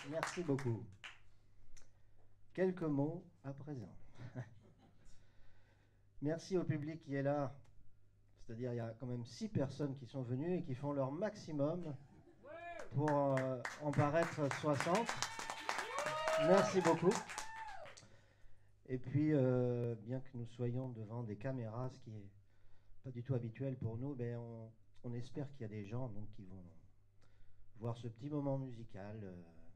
Merci beaucoup. Quelques mots à présent. Merci au public qui est là. C'est-à-dire il y a quand même 6 personnes qui sont venues et qui font leur maximum pour en paraître 60. Merci beaucoup. Et puis, bien que nous soyons devant des caméras, ce qui est pas du tout habituel pour nous, ben on espère qu'il y a des gens donc, qui vont voir ce petit moment musical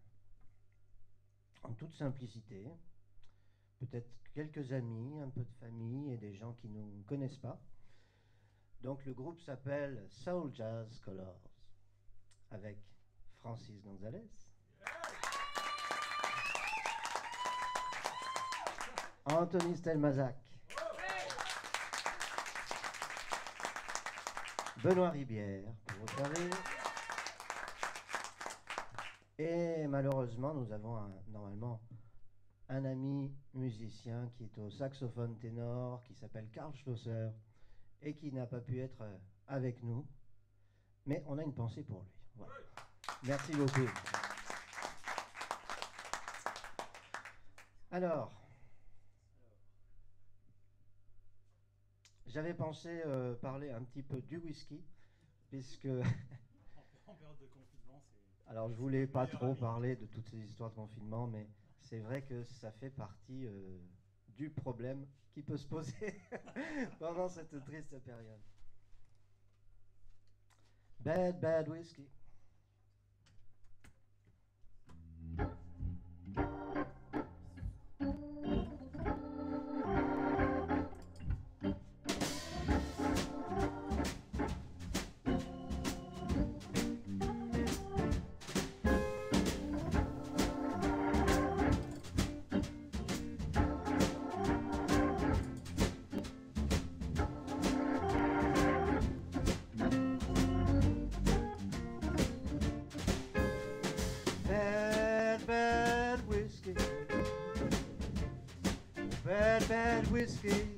en toute simplicité. Peut-être quelques amis, un peu de famille et des gens qui ne nous connaissent pas. Donc le groupe s'appelle Soul Jazz Colors avec Francis Gonzalez, Anthony Stelmazac, Benoît Ribière, pour vous savez. Et malheureusement, nous avons normalement un ami musicien qui est au saxophone ténor, qui s'appelle Karl Schlosser, et qui n'a pas pu être avec nous. Mais on a une pensée pour lui. Voilà. Merci beaucoup. Alors, j'avais pensé parler un petit peu du whisky, puisque... En période de confinement, c'est... Alors, je voulais pas trop parler de toutes ces histoires de confinement, mais c'est vrai que ça fait partie du problème qui peut se poser pendant cette triste période. Bad, bad whiskey. Bad, bad whiskey,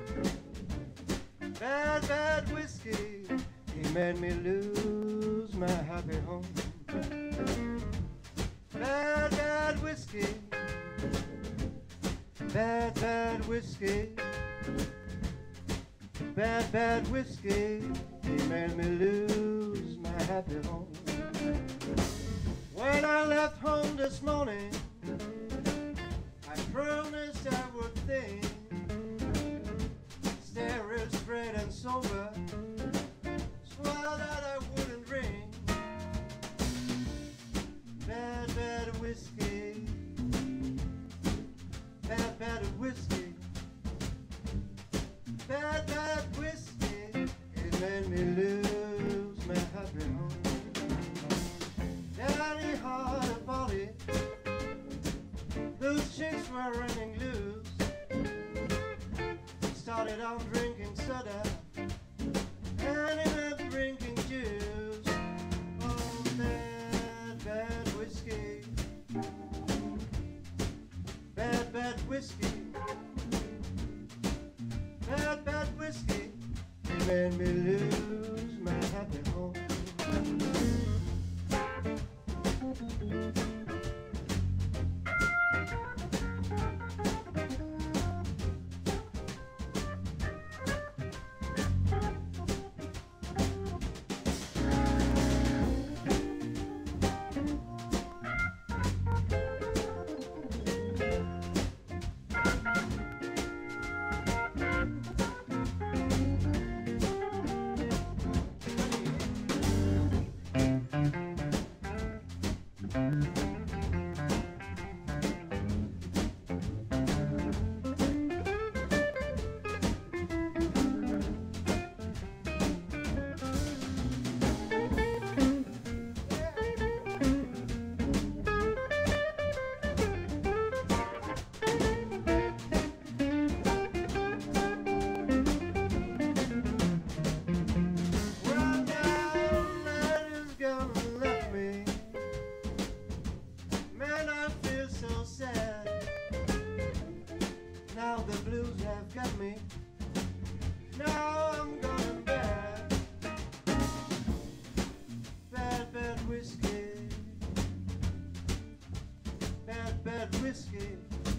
bad, bad whiskey, he made me lose my happy home. Bad, bad whiskey, bad, bad whiskey, bad, bad whiskey, he made me lose my happy home. When I left home this morning, I promised I would think, stay real straight and sober, swore that I wouldn't drink. Bad, bad whiskey, bad, bad whiskey, bad, bad whiskey, it made me lose my happy home. Daddy had a body, those chicks were running loose. Started on drinking soda, and ended up drinking juice. Oh, bad, bad whiskey, bad, bad whiskey, bad, bad whiskey, it made me lose my happy home. bad whiskey,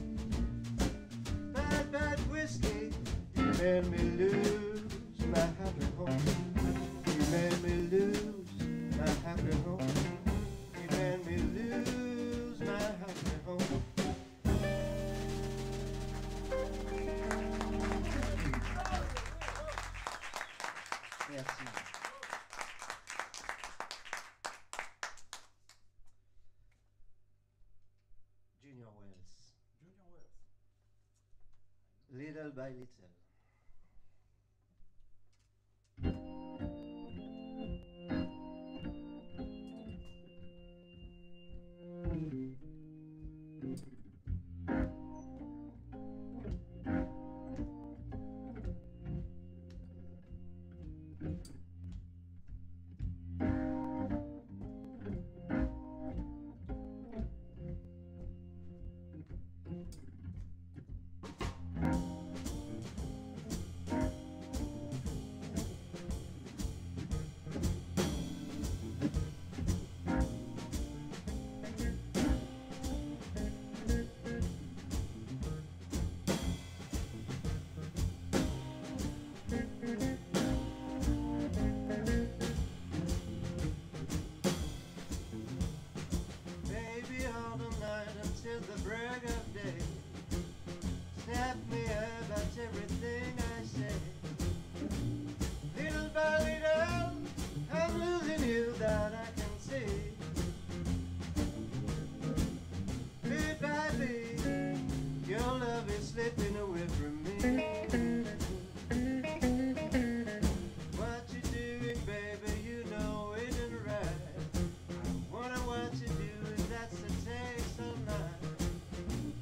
bad whiskey. You made me lose my happy home. You made me lose my happy home. You made me lose my happy home. Merci. Junior Wells. Junior Wells. Little by little. Baby, all the night until the break of day. Snap me about everything I say. Little by little, I'm losing you that I can see. Bit by bit, your love is slipping away from me. What you doing, baby, you know it ain't right. What I want to do is that's the taste of mine.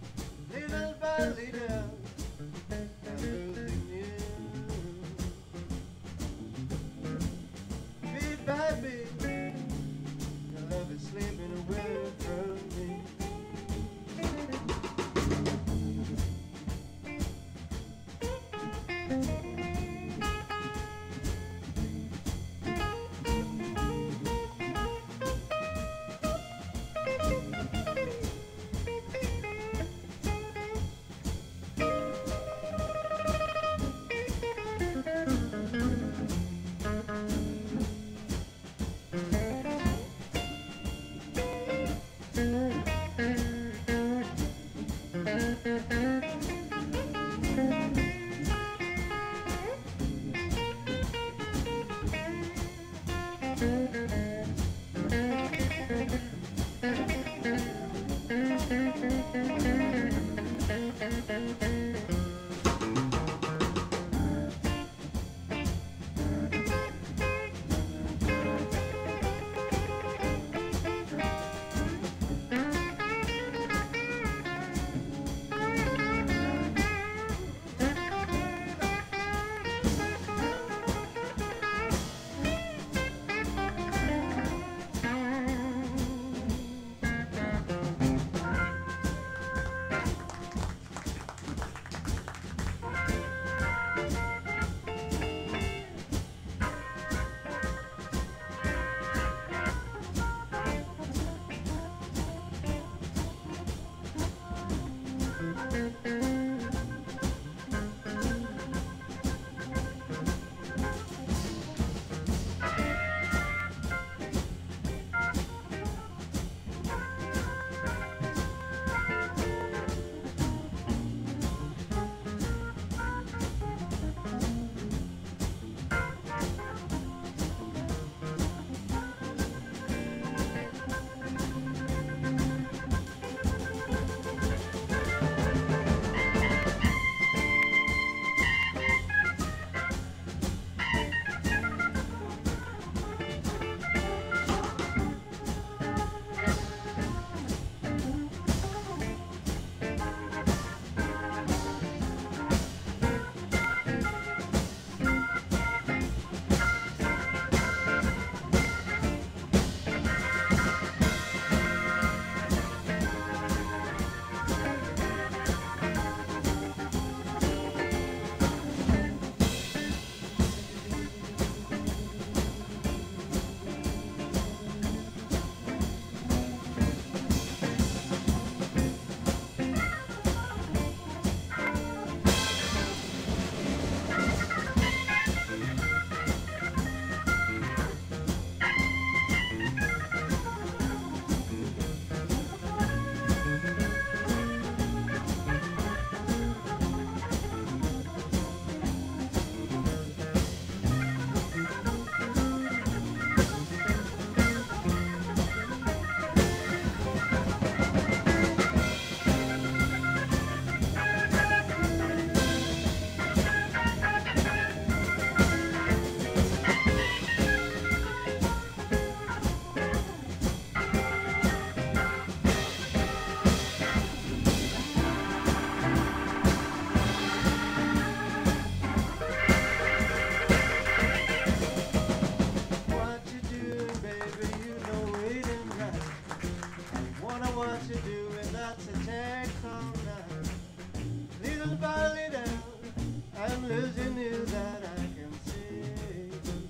got to take all night. Little by little, I'm losing you that I can see.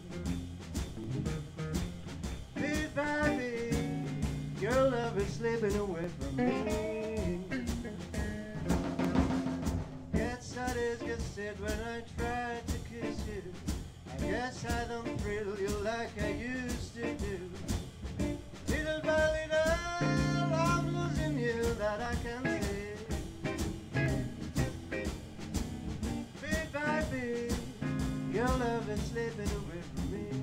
Bit by bit, your love is slipping away from me. Guess I disgusted when I tried to kiss you. I guess I don't thrill you like I used to do. Little by little, I'm losing you that I can see. Bit by bit, your love is slipping away from me.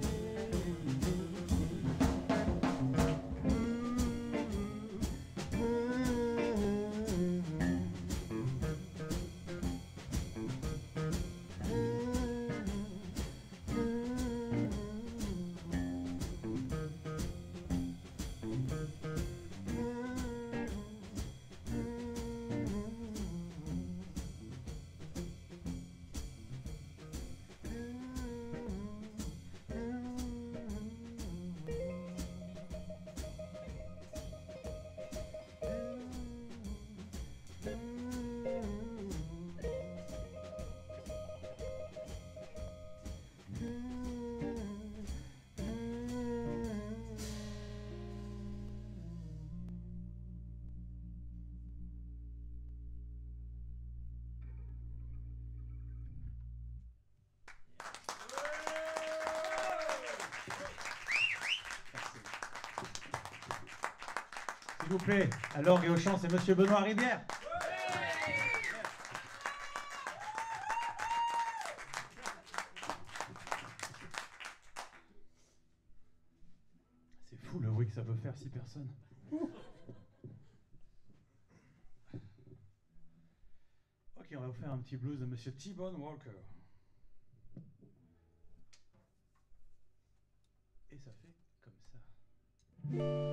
S'il vous plaît, à l'orgue et au chant, c'est Monsieur Benoît Rivière. C'est fou le bruit que ça peut faire, 6 personnes. Ok, on va vous faire un petit blues de Monsieur T-Bone Walker. Et ça fait comme ça.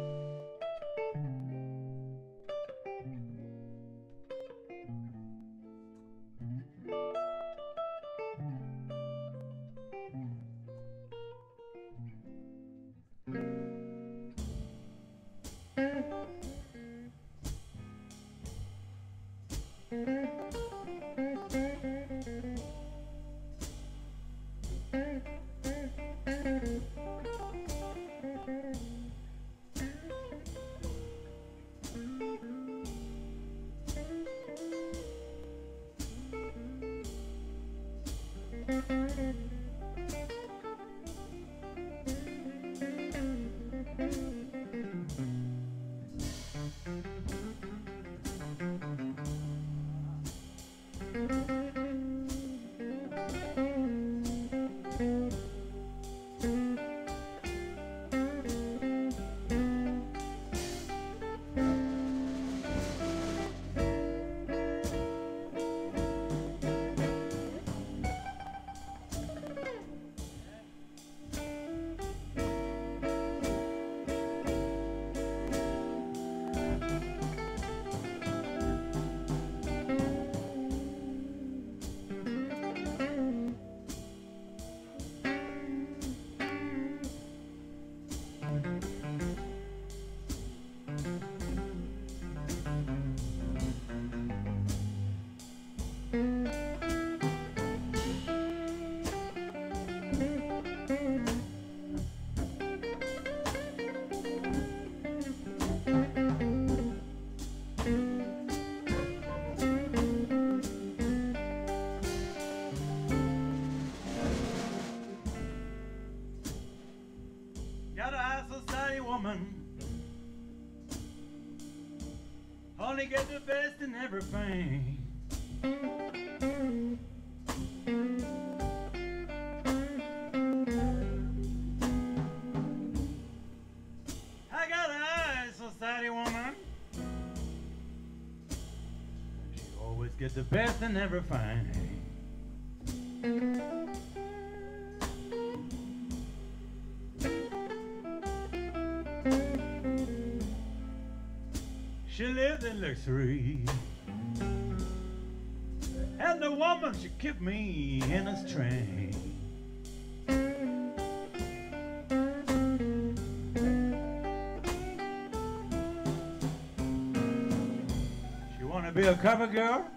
Only get the best in everything. I got a high society woman. She always gets the best in everything. She lived in luxury, and the woman she kept me in a string. be a cover girl.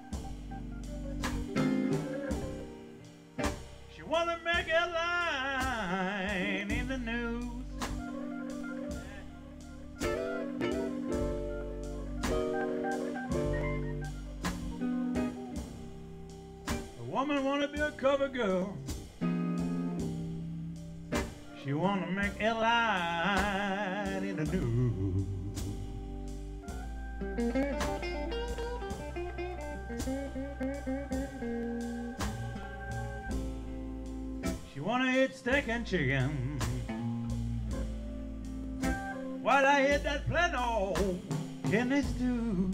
She wanna make a line in the news. A woman wanna be a cover girl. She wanna make a line in the news. She wanna eat steak and chicken while I eat that Plano kidney stew.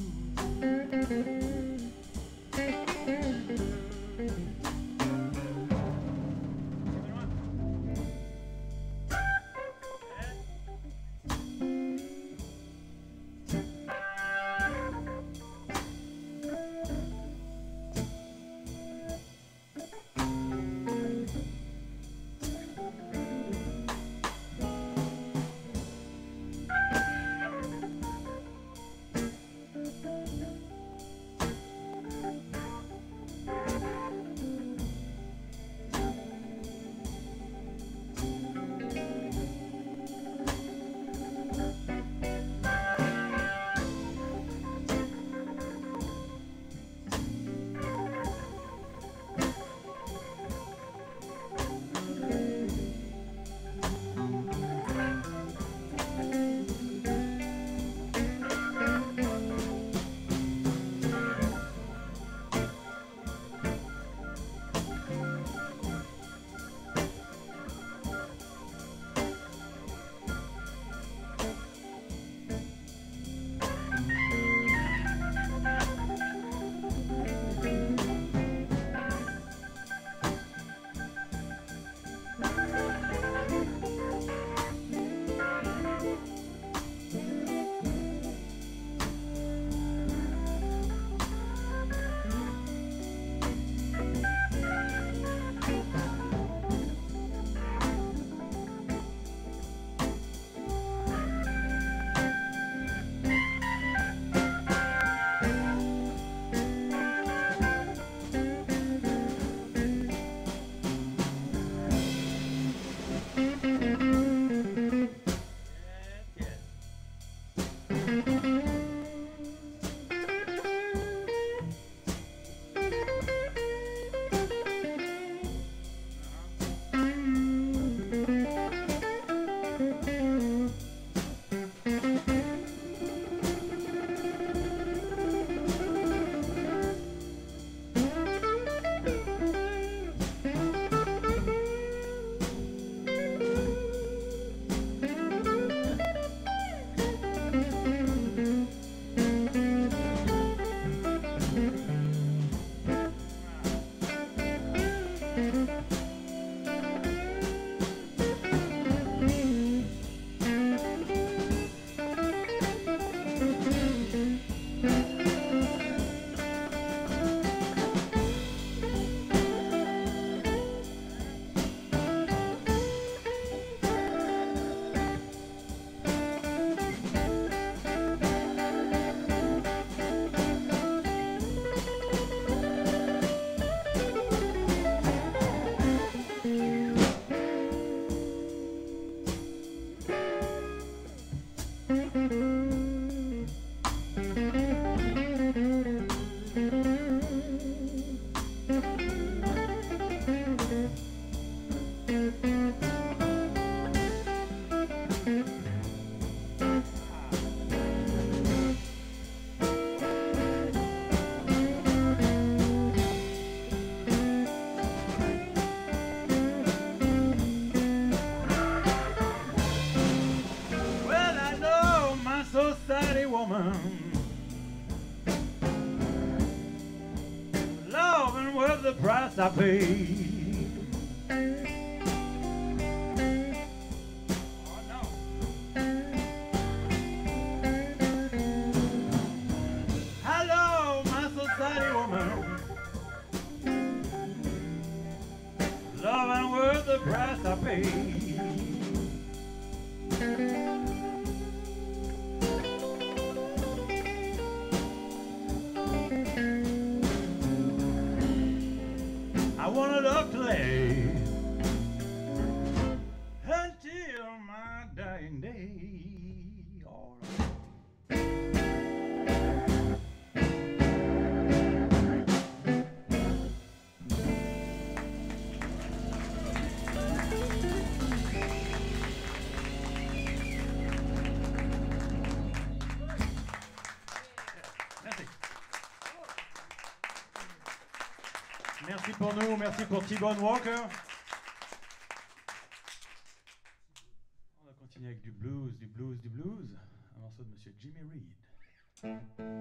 woman, loving was the price I paid. Oh no. Hello, my society woman, loving was the price I paid. Merci pour nous, merci pour T-Bone Walker. On va continuer avec du blues, du blues, du blues. Un morceau de Monsieur Jimmy Reed.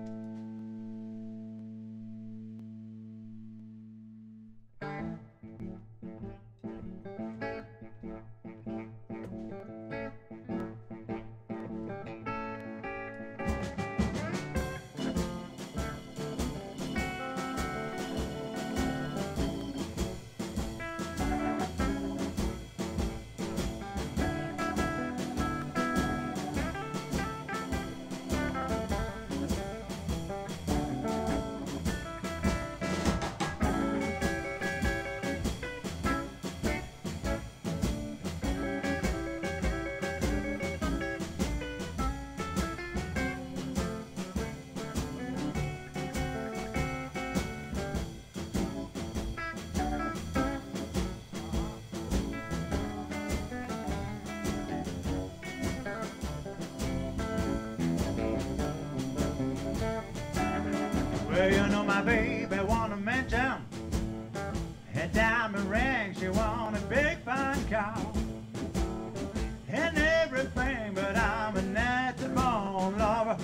Well, you know my baby want a mansion, a diamond ring, she want a big fine car, and everything, but I'm a natural-born lover.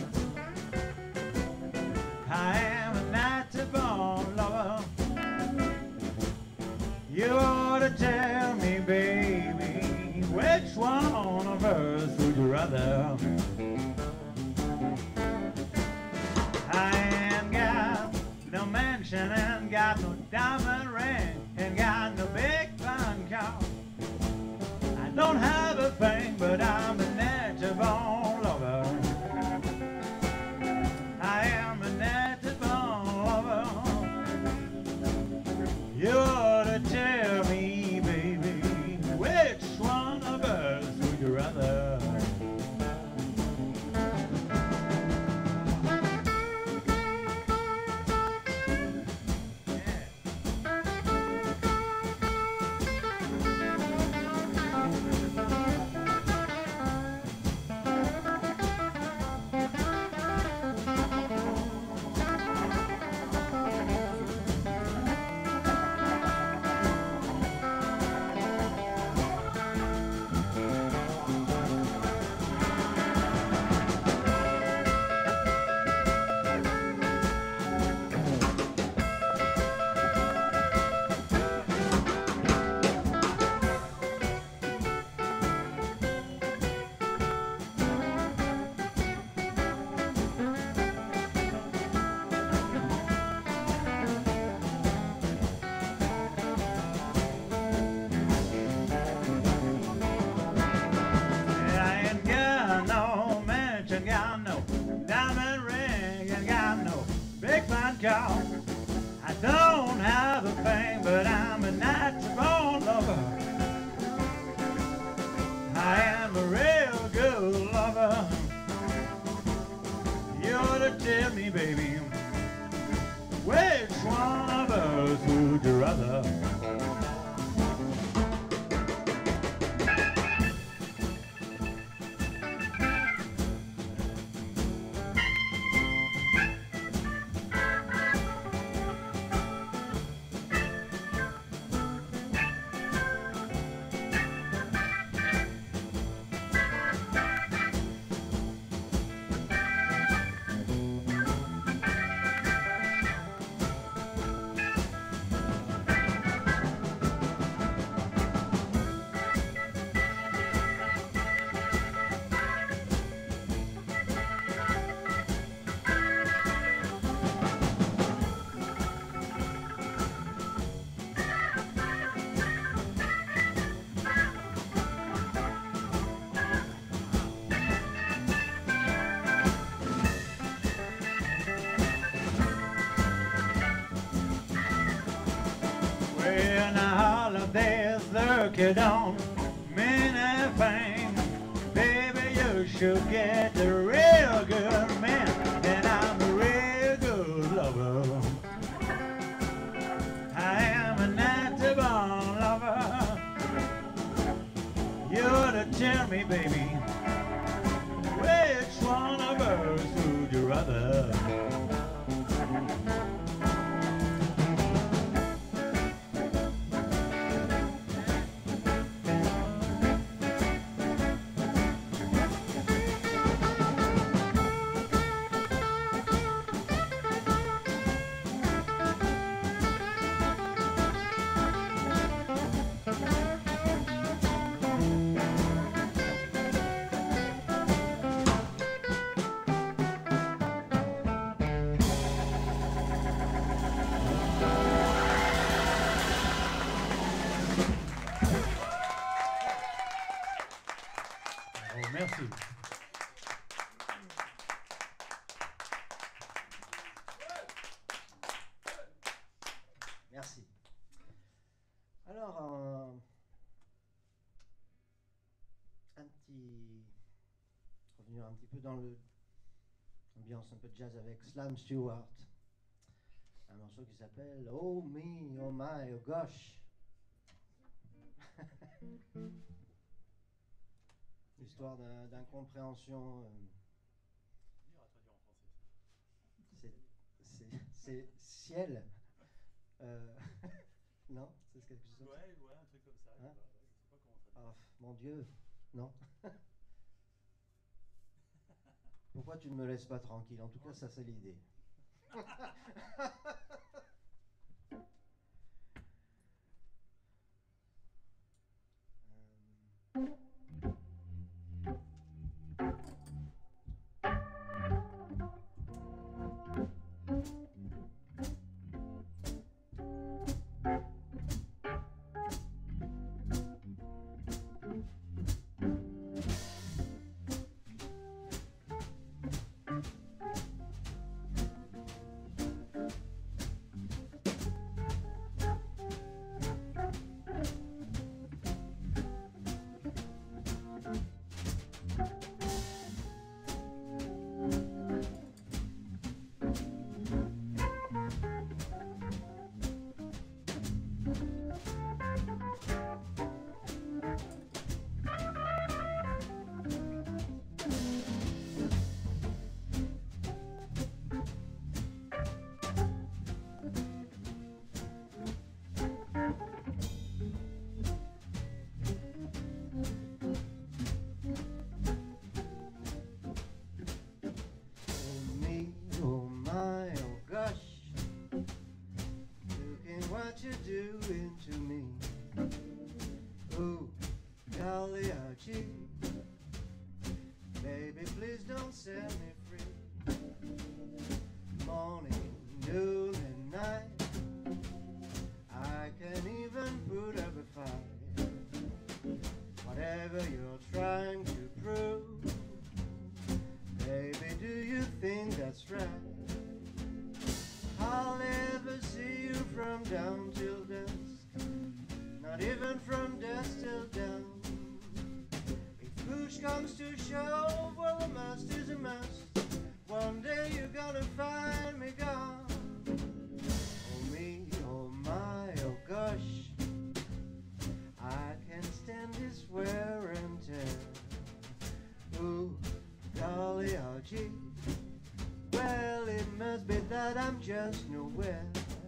I am a natural-born lover. You ought to tell me, baby, which one of us would you rather? No mansion and got no diamond ring and got no big fine car. I don't have a thing, but I'm a natural-born lover. I am a natural-born lover. You ought to tell me, baby, which one of us would you rather? Got no diamond ring and got no big fine car. I don't have a thing, but I'm a natural-born lover. I am a real good lover. You ought to tell me, baby, which one of us would you rather? Well, now all of this lurking on many things. Baby, you should get the real good man, and I'm a real good lover. I am a natural-born lover. You ought to tell me, baby, which one of us would you rather? petit peu dans l'ambiance un peu de jazz avec Slam Stewart. Un morceau qui s'appelle Oh Me, Oh My, Oh Gosh. Histoire d'incompréhension. C'est ciel. Non, c'est quelque chose. Ouais, un truc comme ça. Hein? Je sais pas comment traduire. Oh, mon Dieu, non. Pourquoi tu ne me laisses pas tranquille? En tout cas, ça c'est l'idée. Baby, please don't set me free. Morning, noon, and night, I can even put up a fight. Whatever you're trying to prove, baby, do you think that's right? I'll never see you from dawn till dusk, not even from dusk till dawn. Push comes to shove, well, a must is a must. One day you're gonna find me gone. Oh me, oh my, oh gosh, I can't stand this wear and tear. Ooh, golly, oh gee, well, it must be that I'm just nowhere.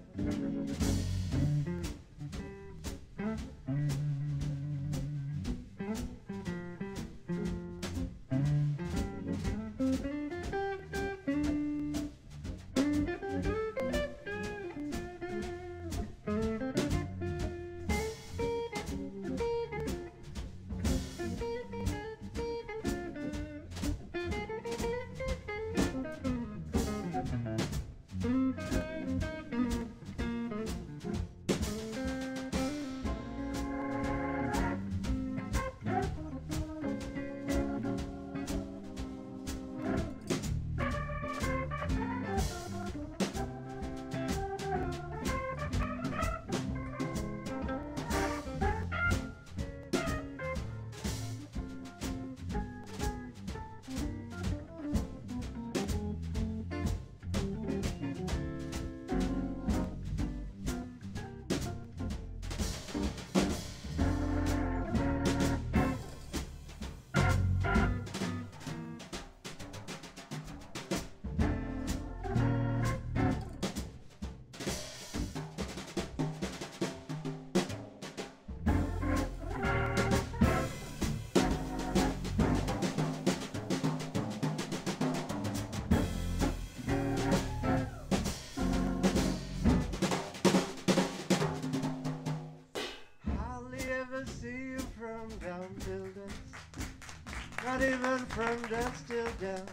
Not even from dusk till dawn.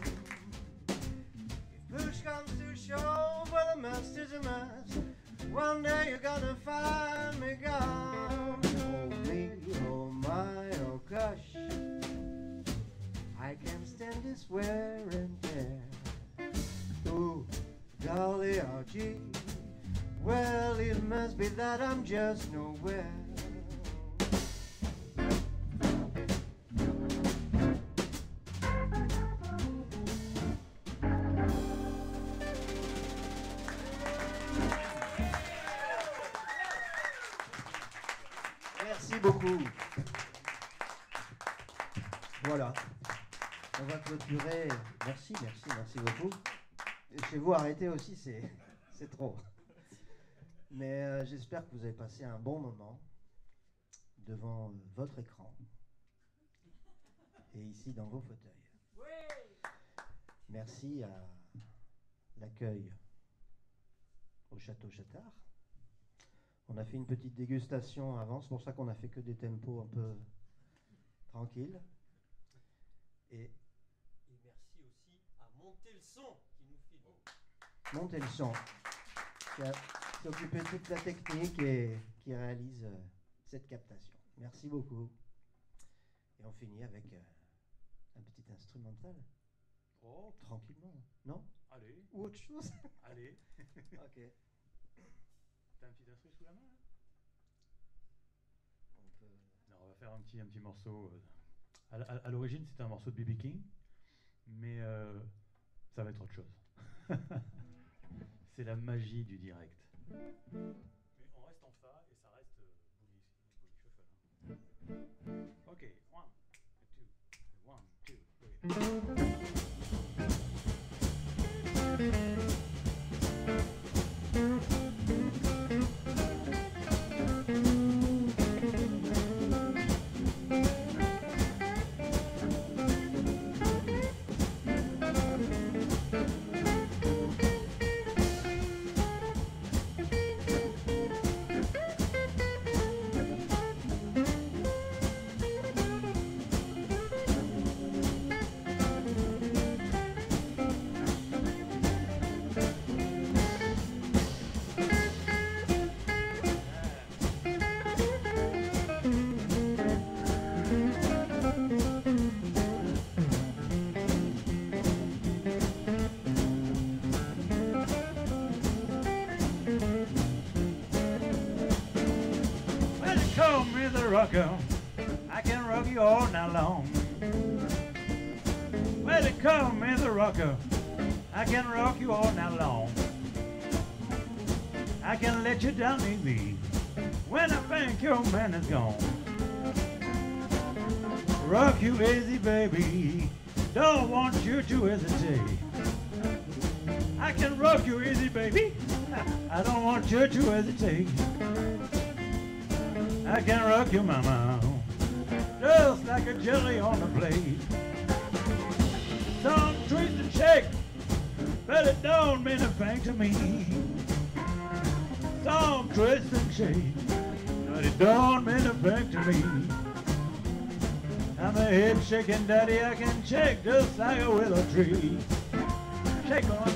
If push comes to shove, well, a must is a must. One day you're gonna find me gone. Oh me, oh my, oh gosh, I can't stand this wear and tear. Ooh, golly, oh gee, well, it must be that I'm just nowhere. Merci beaucoup. Voilà. On va clôturer. Merci beaucoup. Et chez vous, arrêtez aussi, c'est trop. Mais j'espère que vous avez passé un bon moment devant votre écran et ici dans vos fauteuils. Merci à l'accueil au Château Chattard. On a fait une petite dégustation avant, c'est pour ça qu'on a fait que des tempos un peu tranquilles. Et merci aussi à Monter le Son qui nous filme. Monter le Son, qui s'est occupé de toute la technique et qui réalise cette captation. Merci beaucoup. Et on finit avec un petit instrumental. Oh, Tranquillement, non? allez, Ou autre chose? allez. Ok. T'as un petit instru sous la main là? On peut... Non, on va faire un petit morceau. À l'origine, c'était un morceau de B.B. King, mais ça va être autre chose. C'est la magie du direct. Mais on reste en fa et ça reste boogie shuffle. Ok, 1, 2, 1, 2, 'Rocker, I can rock you all night long. Well, they call me the rocker, I can rock you all night long. I can let you down easy when I think your man is gone. Rock you easy, baby, don't want you to hesitate. I can rock you easy, baby, I don't want you to hesitate. I can rock your mama just like a jelly on a plate. Some twist and shake, but it don't mean a thing to me. Some twist and shake, but it don't mean a thing to me. I'm a hip shaking daddy, I can shake just like a willow tree. Shake on.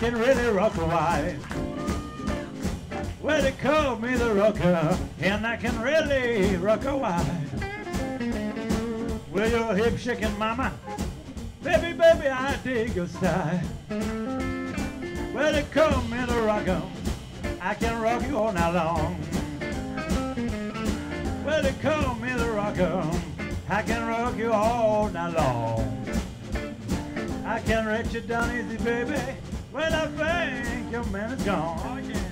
can really rock a wife. Well, they call me the rocker, and I can really rock a wife. Well, you're hip shaking mama, baby, baby, I dig your style. Well, they call me the rocker, I can rock you all night long. Well, they call me the rocker, I can rock you all night long. I can let you down easy, baby, when I think your man is gone. Oh, yeah.